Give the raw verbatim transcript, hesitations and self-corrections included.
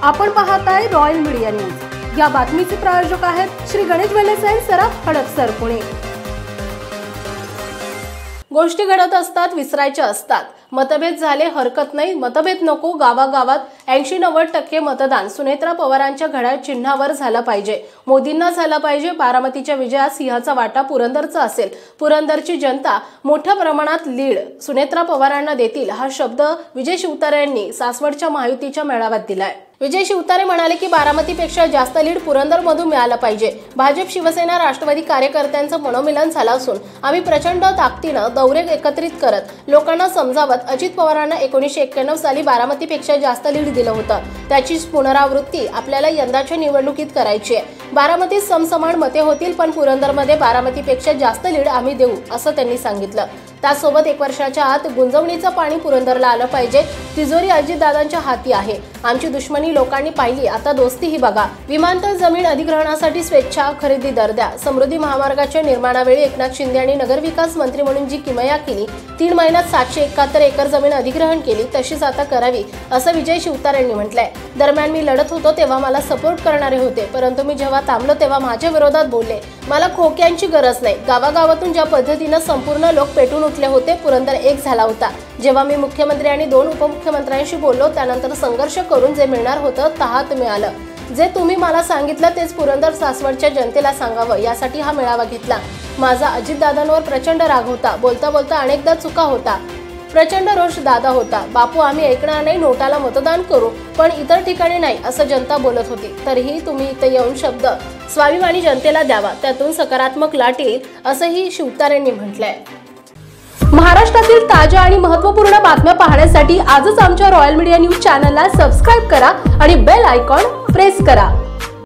आपण पाहताय royal media news. या बातमीचे प्रायोजक आहेत श्री गणेश वेलनेस अँड सराफ हडपसर पुणे। गोष्टी घडत असतात, विसरायच्या असतात। मतभेद झाले हरकत नाही, मतभेद नको। गावागावात ऐंशी नव्वद टक्के मतदान सुनेत्रा पवारांच्या घड्याळ चिन्हावर झालं पाहिजे, मोदींना झालं पाहिजे। बारामतीच्या विजयात सिंहाचा वाटा पुरंदरचा असेल। पुरंदरची जनता मोठ्या प्रमाणात लीड सुनेत्रा पवारांना देतील, हा शब्द विजय शिवतारे यांनी सासवडच्या महायुतीच्या मेळाव्यात दिलाय। विजय शिवतारे म्हणाले की बारामतीपेक्षा जास्त लीड पुरंदरमधून मिळालं पाहिजे। भाजप शिवसेना राष्ट्रवादी कार्यकर्त्यांचं मनोमिलन झालं असून आम्ही प्रचंड ताकदीनं दौरे एकत्रित करत लोकांना समजावत अजित पवारांना एकोणीसशे एक्क्याण्णव साली बारामतीपेक्षा जास्त लीड दिलं होतं, त्याची पुनरावृत्ती आपल्याला यंदाच्या निवडणुकीत करायची आहे। बारामतीत समसमान मते होतील, पण पुरंदरमध्ये बारामतीपेक्षा जास्त लीड आम्ही देऊ, असं त्यांनी सांगितलं। त्यासोबत एक वर्षाच्या आत गुंजवणीचं पाणी पुरंदरला आलं पाहिजे। तिजोरी अजितदादांच्या हाती आहे। आमची दुश्मनी लोकांनी पाहिली, आता दोस्तीही बघा। विमानतळ जमीन अधिग्रहणासाठी स्वेच्छा खरेदी दर द्या। समृद्धी महामार्गाच्या निर्माणावेळी एकनाथ शिंदे यांनी नगरविकास मंत्री म्हणून जी किमया केली, तीन महिन्यात सातशे एकाहत्तर एकर जमीन अधिग्रहण केली, तशीच आता करावी, असं विजय शिवतारे यांनी म्हटलंय। दरम्यान मी लढत होतो तेव्हा मला सपोर्ट करणारे होते, परंतु मी जेव्हा थांबलो तेव्हा माझ्या विरोधात बोलले। मला खोक्यांची गरज नाही। गावागावातून ज्या पद्धतीनं संपूर्ण लोक पेटून उठले होते, पुरंदर एक झाला होता। जेव्हा मी मुख्यमंत्री आणि दोन उपमुख्यमंत्र्यांशी बोललो, त्यानंतर संघर्ष करून जे मिळणार होतं तहात मिळालं। जे तुम्ही मला सांगितलं तेच पुरंदर सासवडच्या जनतेला सांगावं, यासाठी हा मेळावा घेतला। माझा अजितदादांवर प्रचंड राग होता, बोलता बोलता अनेकदा चुका होता, प्रचंड रोष दादा होता। बापू आम्ही ऐकणार नाही, नोटाला मतदान करू, पण इतर ठिकाणी नाही, असं जनता बोलत होती। तरीही तुम्ही इथे येऊन शब्द स्वाभिमानी जनतेला द्यावा, त्यातून सकारात्मक लाट येईल, असंही शिवतारेंनी म्हटलंय। महाराष्ट्रातील ताज्या आणि महत्त्वपूर्ण बातम्या पाहण्यासाठी आजच आमच्या रॉयल मीडिया न्यूज चॅनलला सबस्क्राईब करा आणि बेल आयकॉन प्रेस करा।